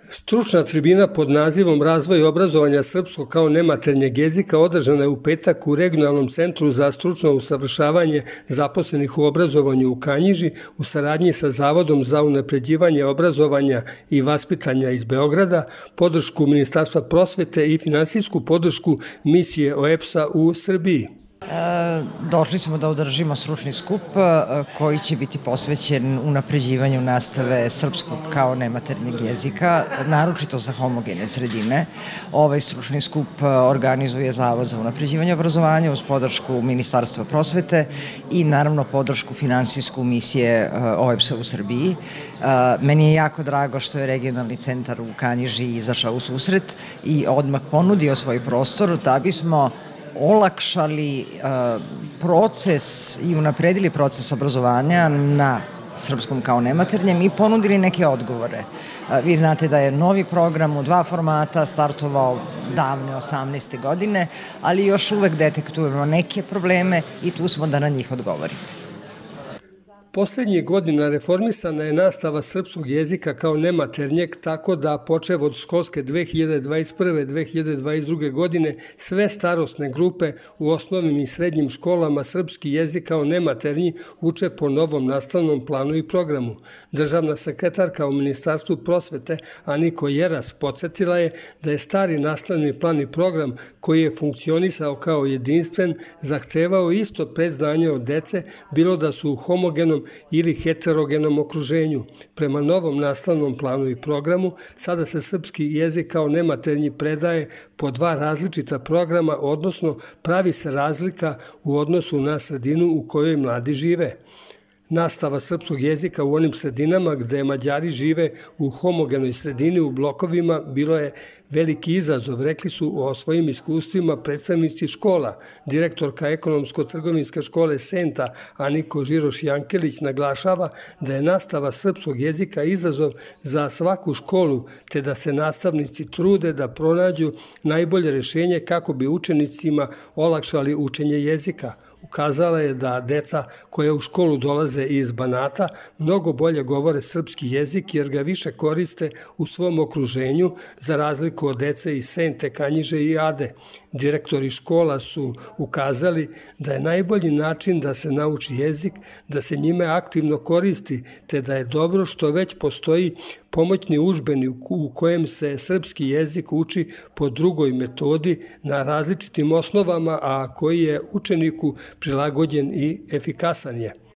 Stručna tribina pod nazivom Razvoj obrazovanja srpskog kao nematernjeg jezika održana je u petak u Regionalnom centru za stručno usavršavanje zaposlenih u obrazovanju u Kanjiži u saradnji sa Zavodom za unapređivanje obrazovanja i vaspitanja iz Beograda, podršku Ministarstva prosvete i finansijsku podršku misije OEBS-a u Srbiji. Došli smo da održimo stručni skup koji će biti posvećen unapređivanju nastave srpskog kao nematernjeg jezika, naročito za homogene sredine. Ovaj stručni skup organizuje Zavod za unapređivanje obrazovanja uz podršku Ministarstva prosvete i naravno podršku finansijsku misije OEBS-a u Srbiji. Meni je jako drago što je regionalni centar u Kanjiži izašao u susret i odmah ponudio svoj prostor da bismo olakšali proces i unapredili proces obrazovanja na srpskom kao nematernjem i ponudili neke odgovore. Vi znate da je novi program u 2 formata startovao davne 18. godine, ali još uvek detektujemo neke probleme i tu smo da na njih odgovorimo. Poslednjih godina reformisana je nastava srpskog jezika kao nematernjeg, tako da počev od školske 2021-2022. godine sve starosne grupe u osnovnim i srednjim školama srpski jezik kao nematernji uče po novom nastavnom planu i programu. Državna sekretarka u Ministarstvu prosvete Aniko Jeras podsjetila je da je stari nastavni plan i program koji je funkcionisao kao jedinstven zahtevao isto predznanje od dece, bilo da su u homogenom ili heterogenom okruženju. Prema novom nastavnom planu i programu, sada se srpski jezik kao nematernji predaje po 2 različita programa, odnosno pravi se razlika u odnosu na sredinu u kojoj mladi žive. Nastava srpskog jezika u onim sredinama gde Mađari žive u homogenoj sredini u blokovima bilo je veliki izazov, rekli su o svojim iskustvima predstavnici škola. Direktorka ekonomsko-trgovinske škole Senta Aniko Žiroš-Jankelić naglašava da je nastava srpskog jezika izazov za svaku školu, te da se nastavnici trude da pronađu najbolje rešenje kako bi učenicima olakšali učenje jezika. Ukazala je da deca koja u školu dolaze iz Banata mnogo bolje govore srpski jezik jer ga više koriste u svom okruženju za razliku od dece iz Sente, Kanjiže i Ade. Direktori škola su ukazali da je najbolji način da se nauči jezik, da se njime aktivno koristi, te da je dobro što već postoji pomoćni udžbenik u kojem se srpski jezik uči po drugoj metodi na različitim osnovama, a koji je učeniku prilagođen i efikasan je.